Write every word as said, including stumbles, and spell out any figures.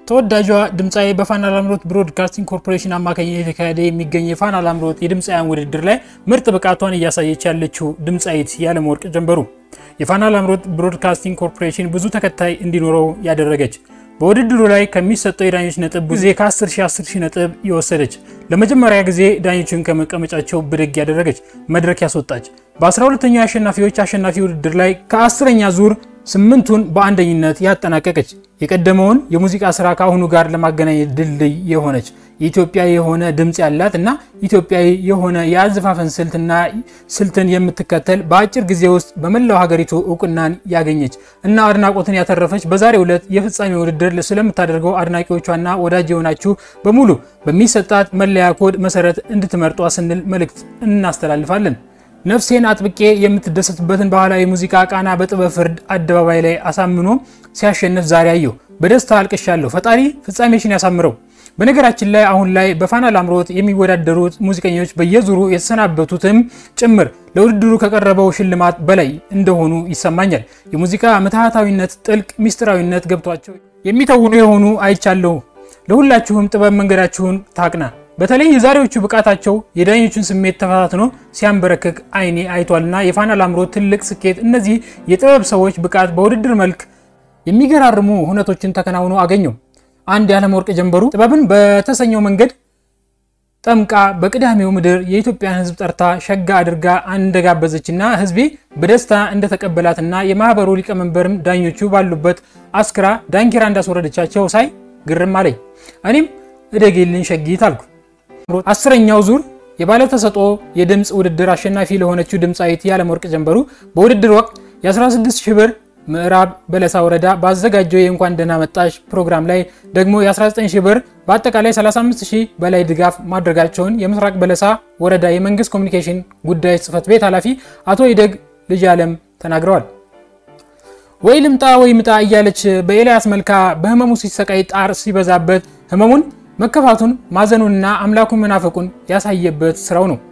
ተወዳጇ ድምጻዊ በፋና ላምሮት ብሮድካስቲንግ ኮርፖሬሽን አማካኝነት የተካሄደ የሚገኝ የፋና ላምሮት የድምጻውያን ውድድር ላይ ምርጥ ብቃቷን እያሳየች ያለችው ድምጻዊት ያለምወርቅ ጀንበሩ የፋና ላምሮት ብሮድካስቲንግ ኮርፖሬሽን ብዙ ተከታይ እንዲኖረው ያደረገች በውድድሩ ላይ ከሚሰጠው የዳኞች ነጥብ ጊዜ ከ10 ሺህ አስር ሺህ ነጥብ ይወሰደች ለመጀመሪያ ጊዜ ዳኞችን ከመቀመጫቸው ብድግ ያደረገች መድረክ ያስወጣች በ12ኛው አሸናፊዎች አሸናፊ ውድድር ላይ ከ10ኛ ዙር ስምንቱን በአንደኝነት ያጠናቀቀች የቀደመውን የሙዚቃ ስራ ካሁኑ ጋር ለማገናኘት ድልድይ የሆነች ኢትዮጵያ የሆነ ድምጽ ያላትና ኢትዮጵያዊ የሆነ ያዝፋፈን ስልትና ስልትን የምትከተል በአጭር ጊዜ ውስጥ በመላው ሀገሪቱ ዕውቅናን ያገኘች እና አድናቆትን ያተረፈች በዛሬው ዕለት የፍጻሜ ውድድር ስለምታደርገው አድናቂዎቿና ወዳጅ የሆናችሁ በሙሉ በሚሰጣት መለያ ኮድ መሰረት እንድትመርጧ ስንል መልእክት እናስተላልፋለን ነፍሴን አጥብቄ የምትደሰትበትን ባህላዊ ሙዚቃ ቃና በጥበብ ፍርድ አደባባይ ላይ አሳምኖ ሲያሸንፍ ዛሬ አየሁ በደስታ አልቅሻለሁ ፈጣሪ ፍጻሜሽን ያሳምረው በነገራችን ላይ አሁን ላይ በፋና ላምሮት የሚወዳደሩት ሙዚቀኞች በየዙሩ የተሰናበቱትም ጭምር ለውድድሩ ከቀረበው ሽልማት በላይ እንደሆኑ ይሰማኛል የሙዚቃ መታሃታዊነት ጥልቅ ሚስጥራዊነት ገብቷቸው የሚተውኑ የሆኑ አይቻለሁ ለሁላችሁም ጥበብ መንገዳችሁን ታቅና በተለይ የዛሬዎቹ ብቃታቸው የዳኞቹን ስሜት ተፈታትኖ ሲያንበረክክ አይኔ አይቷልና የፋና ላምሮት ትልቅ ስኬት እነዚህ የጥበብ ሰዎች ብቃት በውድድር መልክ የሚገራርሙ ሁነቶችን ተከናውኖ አገኘው አንድ ያለምወርቅ ጀንበሩ ጥበብን በተሰኘው መንገድ ጠምቃ በቅዳሜው ምድር የኢትዮጵያን ህዝብ ጠርታ ሸጋ አድርጋ አንደጋበዘችና ህዝቤ በደስታ እንደተቀበላትና የማህበሩ ሊቀመንበርም ዳኞቹ ባሉበት አስክራ ዳንኪራ እንዳስወረደቻቸው ሳይ ግርም አለኝ እኔም እደጌልን ሸጊት አልኩ አስረኛው ዙር የባለ ተሰጥኦ የድምጽ ውድድር አሸናፊ ለሆነችው ድምጻዊት ያለምወርቅ ጀንበሩ በውድድር ወቅት የ16 ሺህ ብር ምዕራብ በለሳ ወረዳ ባዘጋጀው የእንኳን ደህና መጣሽ ፕሮግራም ላይ ደግሞ የ19 ሺህ ብር በአጠቃላይ ሰላሳ አምስት ሺህ በላይ ድጋፍ ማድረጋቸውን የምስራቅ በለሳ ወረዳ የመንግስት ኮሙኒኬሽን ጉዳዮች ጽፈት ቤት ኃላፊ አቶ ይደግ ልጅ ዓለም ተናግረዋል ወይ ልምጣ ወይ ምጣ እያለች በኤልያስ መልካ በህመሙ ሲሰቃይ ጣር ሲበዛበት ህመሙን መከፋቱን ማዘኑንና አምላኩን መናፈቁን ያሳየበት ስራው ነው